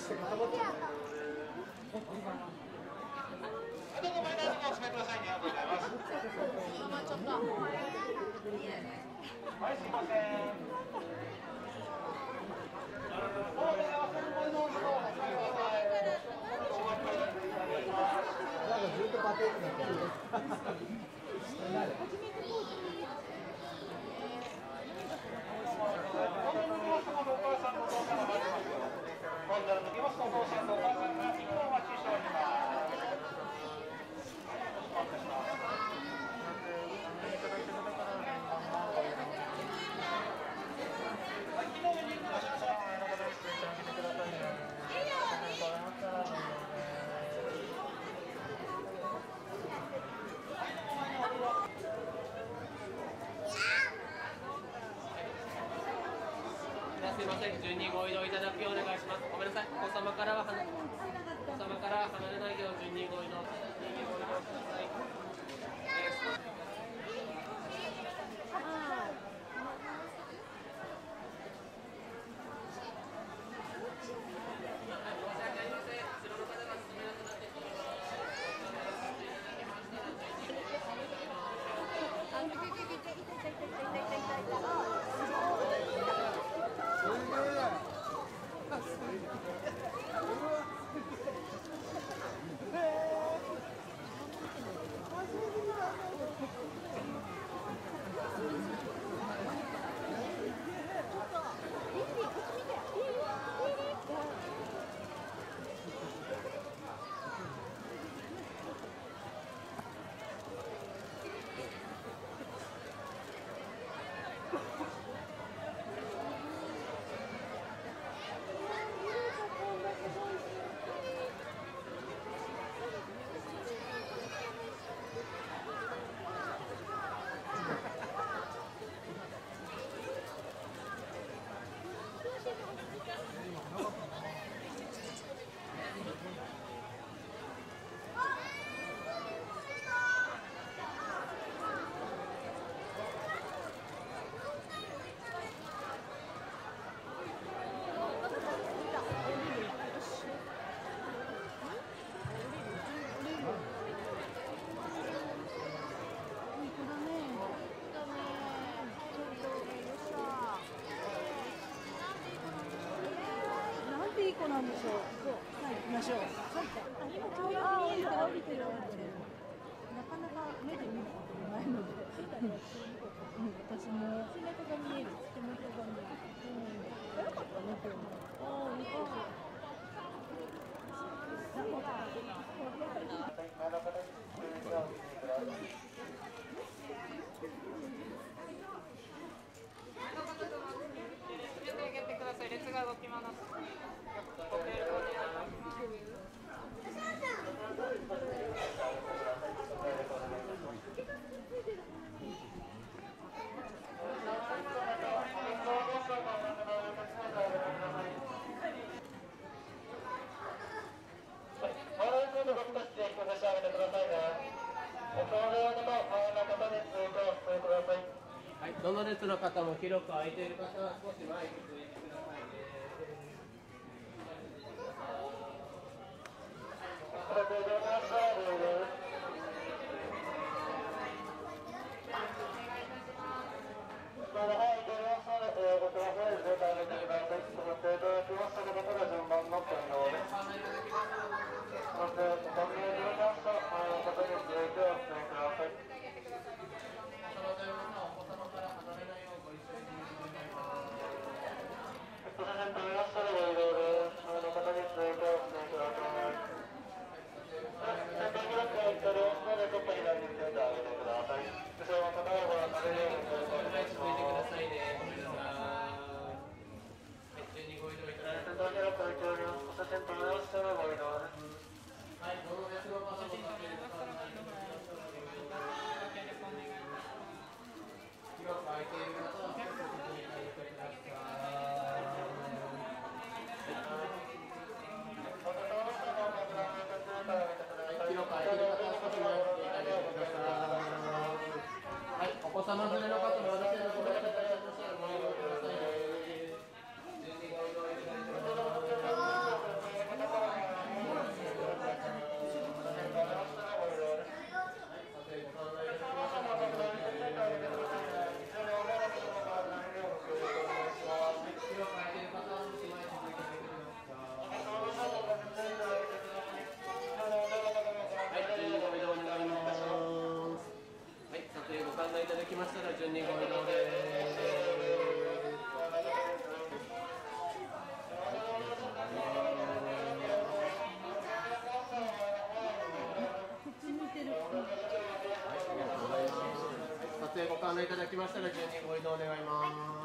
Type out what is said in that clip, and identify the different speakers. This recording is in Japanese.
Speaker 1: あとごめんなさい、お詰めくださいね。ありがとうございます。はい、すいません。
Speaker 2: なんかずっとパテーンになってる。
Speaker 1: 本棚抜きますと、お父さんとお母さんが今お待ちしております。
Speaker 3: すいません、順にご移動いただくようお願いします。ごめんなさい、お子様から離れないよう順にご移動ください。
Speaker 4: いい子なんでしょう。そう、はい、行きましょう。今教養に見える降りてる。なかなか目で見ることがないので。私も背中が見える。手元が見える。早かったね、今日も。ああ、見てる。
Speaker 3: 列が動きます。はい、どの列の方も広く空いている方は少し前に続いてくださいね。 ましたら順にご移動です。撮影ご勘弁いただきましたら順にご移動願います。